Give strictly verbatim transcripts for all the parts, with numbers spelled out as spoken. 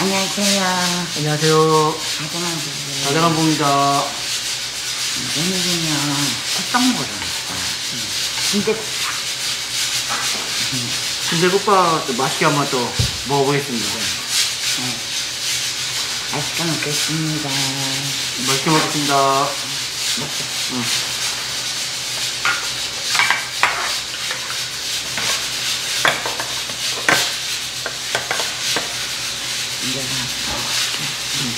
안녕하세요. 안녕하세요. 다정한 다정한 부입니다. 오늘은요, 콧방울을 순대국밥. 순대국밥 또 맛있게 한번 또 먹어보겠습니다. 네. 맛있게 먹겠습니다. 맛있게 먹겠습니다. 먹자. 응. 이제 응.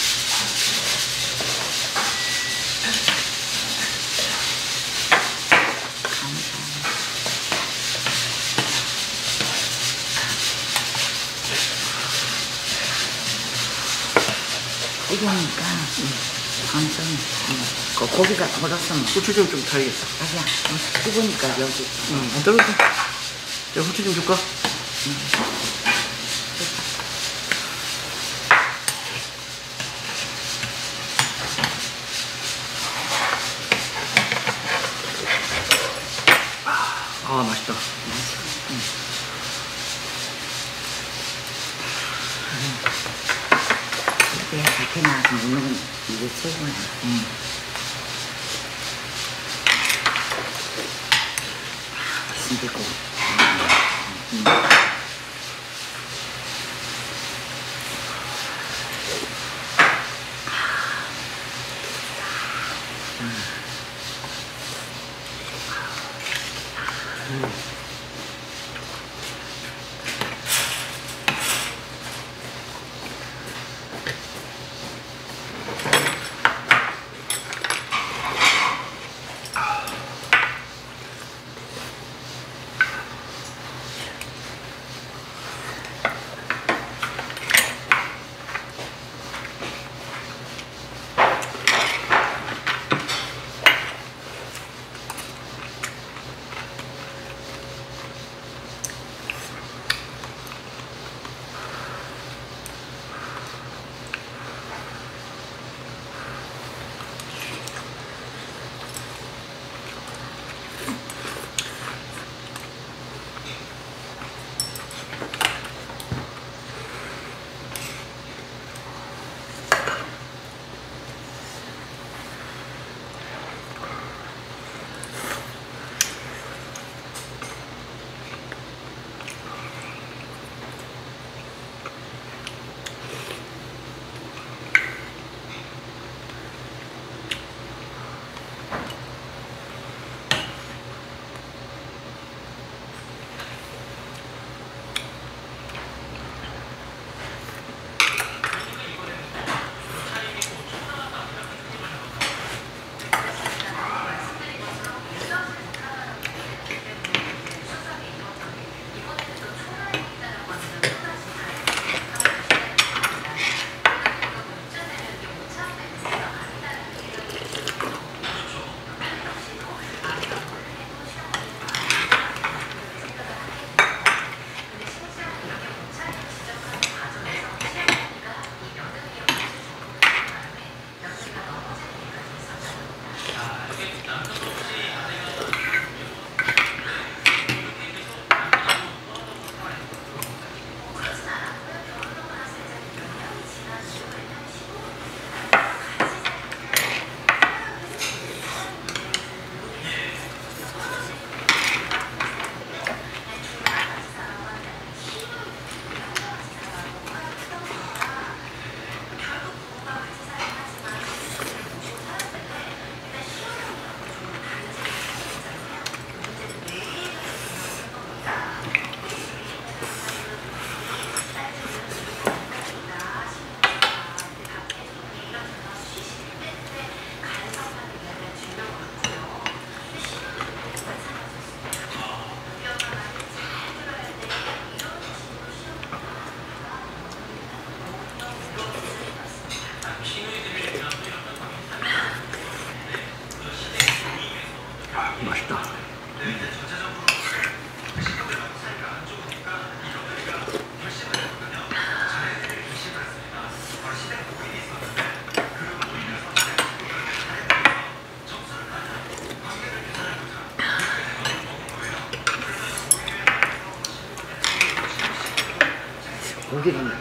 이거니까 감성 그 고기가 덜었으면 후추 좀 좀 타야겠다. 아니야 뜨거우니까 여기 응, 안 떨어져. 내가 후추 좀 줄까? 응. 아, 맛있다. 응. 이게 밖에 나가서 먹는 건 이게 최고야. 음. 순대국. 음. 음.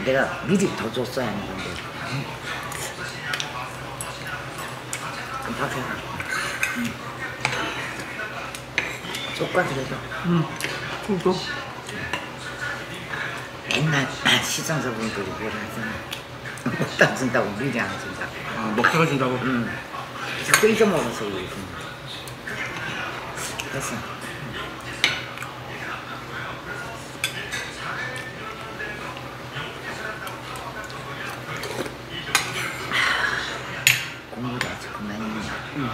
내가 미리 더 줬어야 했는데. 좀 박해라. 응. 쏙가 그래도. 응. 그거. 맨날 시청자분들이 뭐라 하잖아. 먹다 준다고 미리 안 준다고. 아, 먹다가 준다고? 응. 자꾸 잊어먹어서 그러지. 됐어. 공부도 아직 그만이네. 응.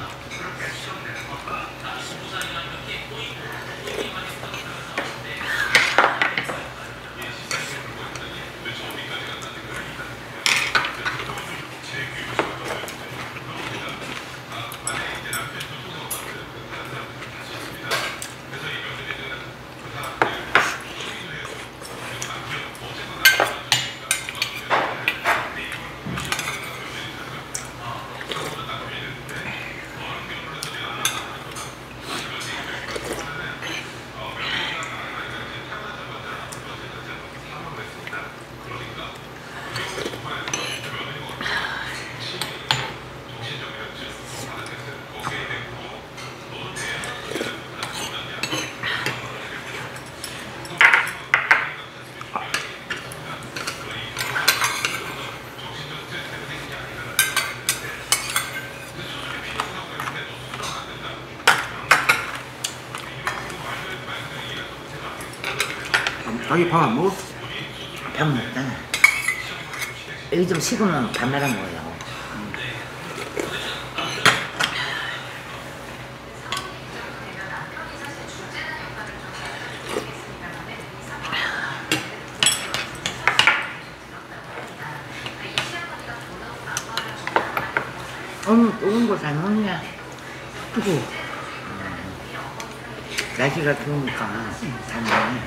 자기 밥 안 먹어? 밥 먹잖아. 여기 좀 식으면 밥 말아 먹어요. 오늘 뜨거운 거 잘 먹냐? 뜨거워. 날씨가 더우니까 잘 먹네.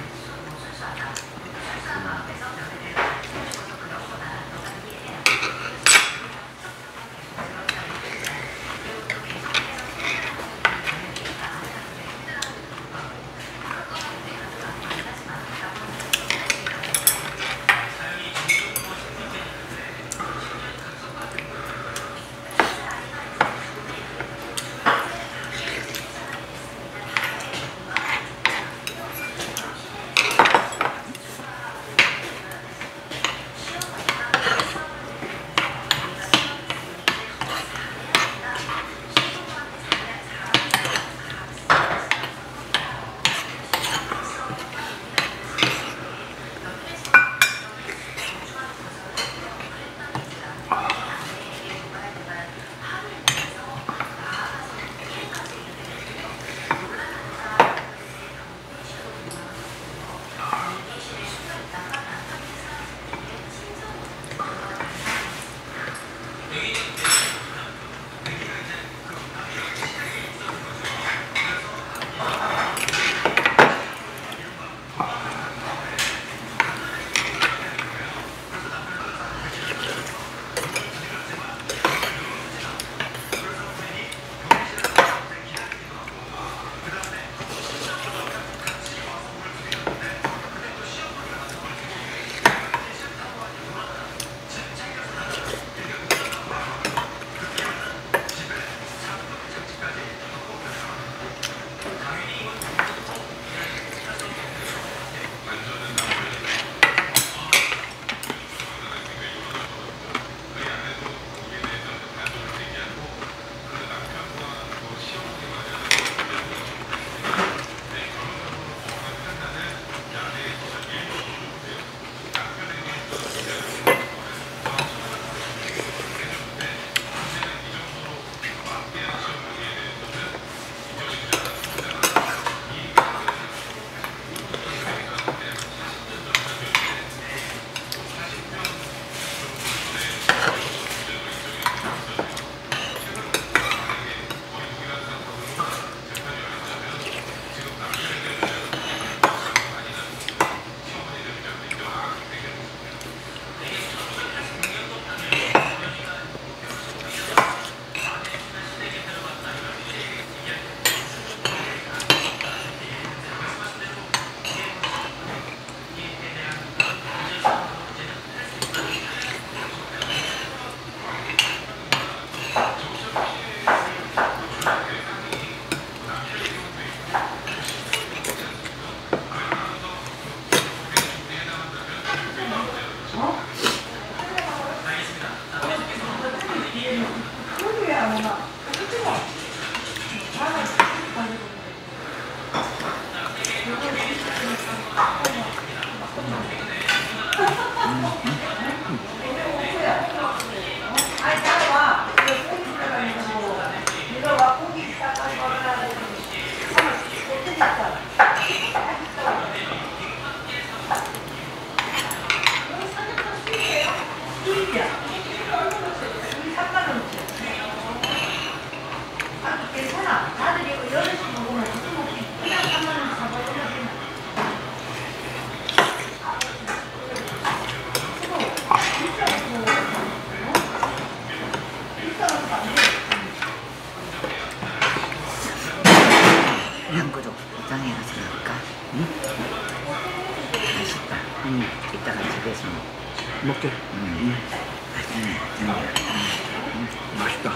먹게. 음. 맛있네. 음. 음, 맛있다.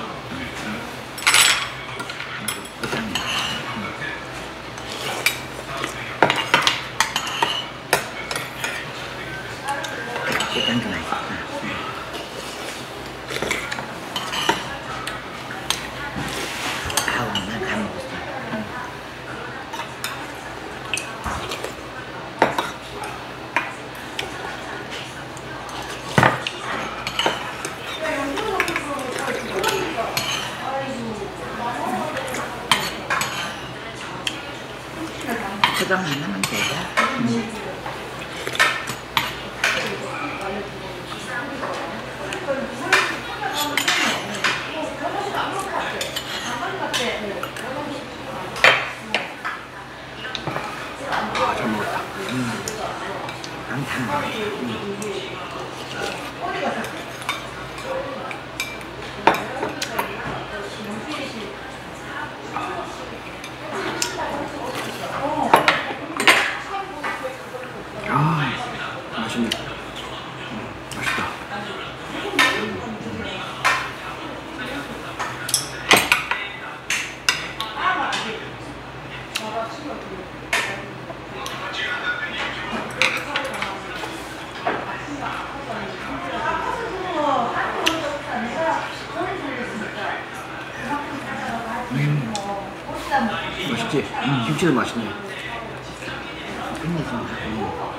고장이야. 고장도 맛있다. 아우, 난 다 먹었어. 고장 하나만 되자. 음. 아, 잘 먹었다. 난 다 먹었어. 아, 맛있네. 음, 맛있다. 음, 맛있지? 음, 김치도 맛있네. 끝내준다. 음.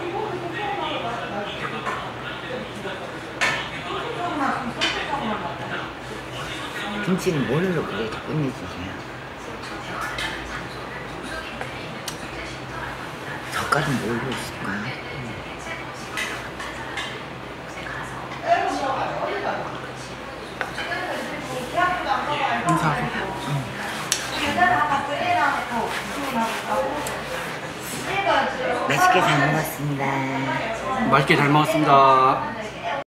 김치는 뭘로 그래 끝내주세요. 젓갈은 뭘로 쓸까? 인사. 맛있게 잘 먹었습니다. 맛있게 잘 먹었습니다.